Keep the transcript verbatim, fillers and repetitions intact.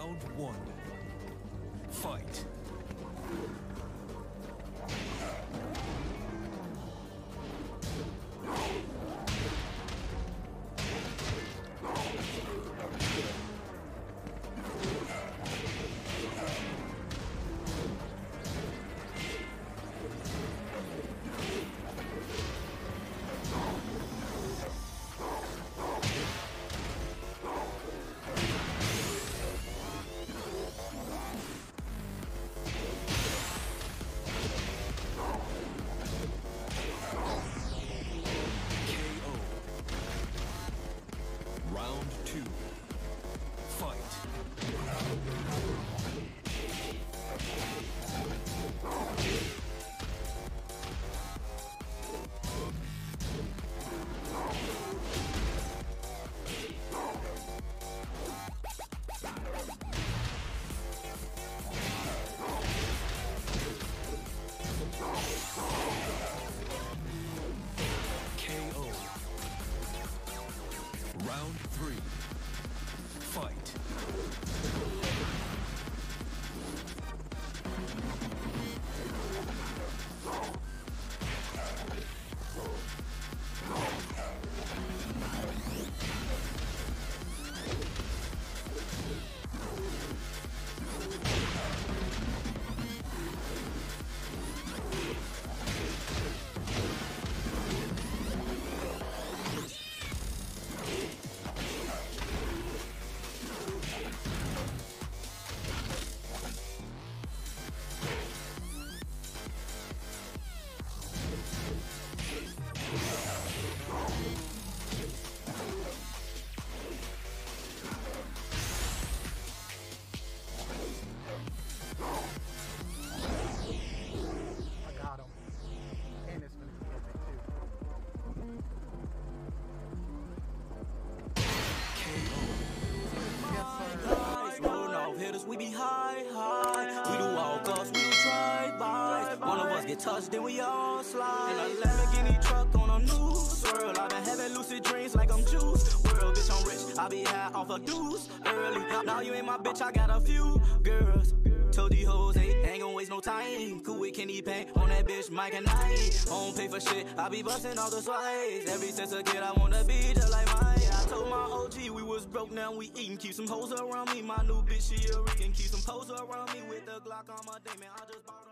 Round one. Fight. Round two. Fight. Round three. Fight. We be high, high. We do all cause we do drive-bys. One of us get touched, then we all slide. In a Lamborghini truck on a new swirl. I've been having lucid dreams like I'm Juice world. Bitch, I'm rich. I be high off a deuce early. Now you ain't my bitch, I got a few girls. Told these hoes, hey, ain't gon' waste no time. Cool with Kenny Payne on that bitch, Mike and I. I don't pay for shit, I be bustin' all the slides. Ever since a kid, I wanna be just like mine. Yeah, I told my O G we was broke, now we eatin'. Keep some hoes around me, my new bitch, she a Rican. Keep some hoes around me with the Glock on my day, man, I just bought her.